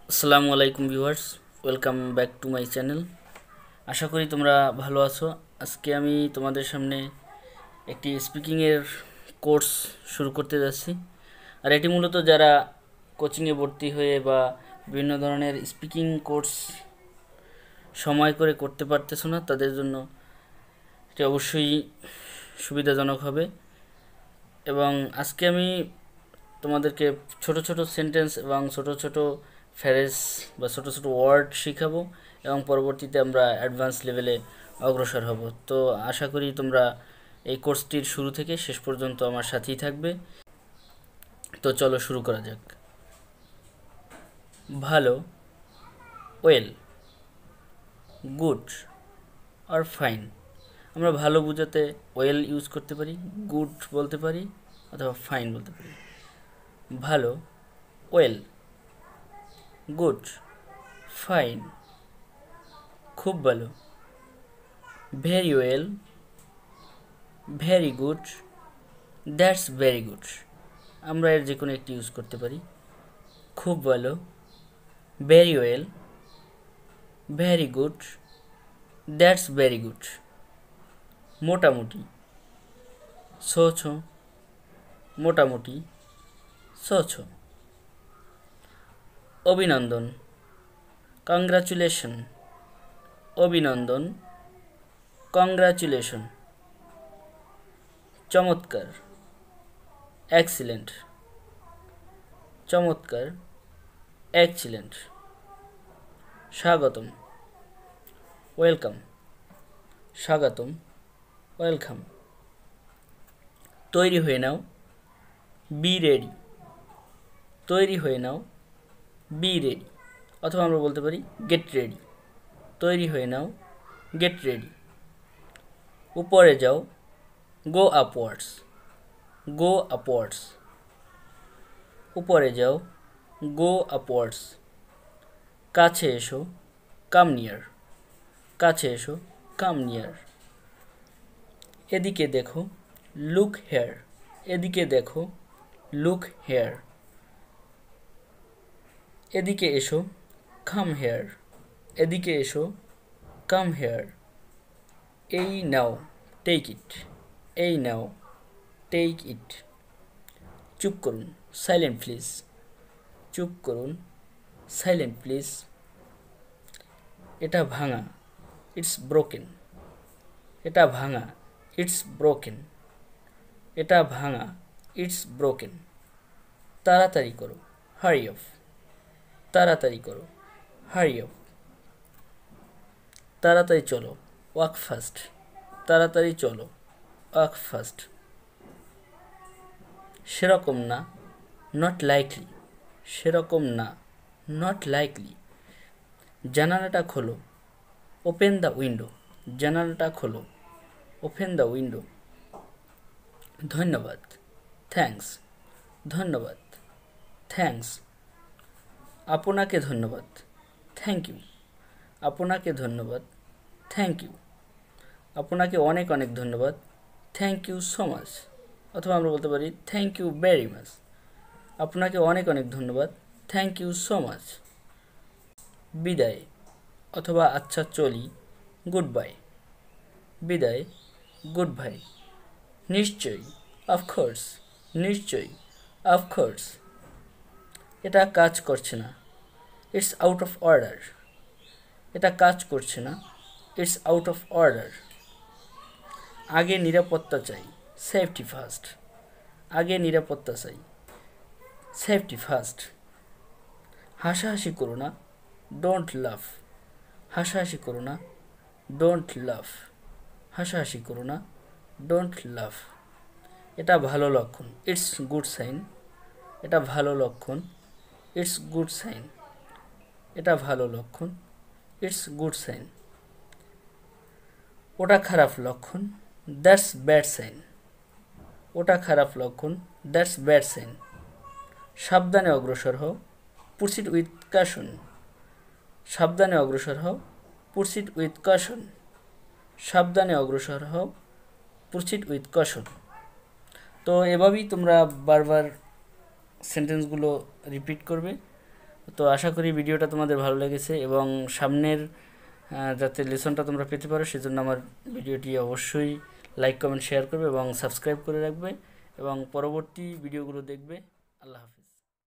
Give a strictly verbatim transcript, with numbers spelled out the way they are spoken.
আসসালামু আলাইকুম viewers, welcome back to my channel. আশা করি তোমরা ভালো আছো। আজকে আমি তোমাদের সামনে একটি স্পিকিংয়ের কোর্স শুরু করতে যাচ্ছি। আর এটি মূলত যারা কোচিংয়ে ভর্তি হয়ে বা বিভিন্ন ধরনের স্পিকিং কোর্স সময় করে করতে পারতেছো না, তাদের জন্য এটি অবশ্যই সুবিধাজনক হবে। এবং আজকে আমি তোমাদেরকে ছোট ছোট সেন্টেন্স এবং ছোট ছোট ফ্রেজ বা ছোট ছোট ওয়ার্ড শিখাবো এবং পরবর্তীতে আমরা অ্যাডভান্স লেভেলে অগ্রসর হব। তো আশা করি তোমরা এই কোর্সটির শুরু থেকে শেষ পর্যন্ত আমার সাথেই থাকবে। তো চলো শুরু করা যাক। ভালো, ওয়েল, গুড আর ফাইন। আমরা ভালো বোঝাতে ওয়েল ইউজ করতে পারি, গুড বলতে পারি অথবা ফাইন বলতে পারি। ভালো, ওয়েল, গুড, ফাইন, খুব ভালো, very well, very good, that's very good. আমরা এর যে কোনো একটি ইউজ করতে পারি। খুব ভালো, very well, very good, that's very good. মোটামুটি, সোছো, মোটামুটি, সোছো। অভিনন্দন, কংগ্রাচুলেশন, অভিনন্দন, কংগ্রাচুলেশন। চমৎকার, এক্সিলেন্ট, চমৎকার, এক্সিলেন্ট। স্বাগতম, ওয়েলকাম, স্বাগতম, ওয়েলকাম। তৈরি হয়ে নাও, বি রেডি, তৈরি হয়ে নাও, বি রেডি। অথবা আমরা বলতে পারি গেট রেডি, তৈরি হয়ে নাও, গেট রেডি। উপরে যাও, গো আপওয়ার্ডস, গো আপওয়ার্ডস। উপরে যাও, গো আপওয়ার্ডস। কাছে এসো, কাম নিয়ার, কাছে এসো, কাম নিয়ার। এদিকে দেখো, লুক হেয়ার, এদিকে দেখো, লুক হেয়ার। এদিকে এসো, কাম হেয়ার, এদিকে এসো, কাম হেয়ার। এই নাও, টেক ইট, এই নাও, টেক ইট। চুপ করুন, সাইলেন্ট প্লিজ, চুপ করুন, সাইলেন্ট প্লিজ। এটা ভাঙা, ইটস ব্রোকেন, এটা ভাঙা, ইটস ব্রোকেন, এটা ভাঙা, ইটস ব্রোকেন। তাড়াতাড়ি করো, হারি অফ, তাড়াতাড়ি করো, হারি অফ। তাড়াতাড়ি চলো, ওয়াক ফাস্ট, তাড়াতাড়ি চলো, ওয়াক ফাস্ট। সেরকম না, নট লাইকলি, সেরকম না, নট লাইকলি। জানালাটা খোলো, ওপেন দ্য উইন্ডো, জানালাটা খোলো, ওপেন দ্য উইন্ডো। ধন্যবাদ, থ্যাঙ্কস, ধন্যবাদ, থ্যাঙ্কস। আপনাকে ধন্যবাদ, থ্যাংক ইউ, আপনাকে ধন্যবাদ, থ্যাংক ইউ। আপনাকে অনেক অনেক ধন্যবাদ, থ্যাংক ইউ সো মাচ। অথবা আমরা বলতে পারি থ্যাংক ইউ ভেরি মাচ। আপনাকে অনেক অনেক ধন্যবাদ, থ্যাংক ইউ সো মাচ। বিদায় অথবা আচ্ছা চলি, গুড বাই, বিদায়, গুড বাই। নিশ্চয়ই, অফকোর্স, নিশ্চয়ই, অফকোর্স। এটা কাজ করছে না, ইটস আউট অফ অর্ডার, এটা কাজ করছে না, ইটস আউট অফ অর্ডার। আগে নিরাপত্তা চাই, সেফটি ফার্স্ট, আগে নিরাপত্তা চাই, সেফটি ফার্স্ট। হাসাহাসি করো না, ডোন্ট লাফ, হাসাহাসি করো না, ডোন্ট লাফ, হাসাহাসি করো না, ডোন্ট লাফ। এটা ভালো লক্ষণ, ইটস গুড সাইন, এটা ভালো লক্ষণ, ইটস গুড সাইন, এটা ভালো লক্ষণ, ইটস গুড সাইন। ওটা খারাপ লক্ষণ, দ্যাটস ব্যাড সাইন, ওটা খারাপ লক্ষণ, দ্যাটস ব্যাড সাইন। সাবধানে অগ্রসর হও, প্রসিড উইথ কাশন, সাবধানে অগ্রসর হও, প্রসিড উইথ কাশন, সাবধানে অগ্রসর হও, প্রসিড উইথ কাশন। তো এভাবেই তোমরা বারবার সেন্টেন্সগুলো রিপিট করবে। তো আশা করি ভিডিওটা তোমাদের ভালো লেগেছে এবং সামনের যাতে লেসনটা তোমরা পেতে পারো সেজন্য আমার ভিডিওটি অবশ্যই লাইক কমেন্ট শেয়ার করবে এবং সাবস্ক্রাইব করে রাখবে এবং পরবর্তী ভিডিওগুলো দেখবে। আল্লাহ হাফিজ।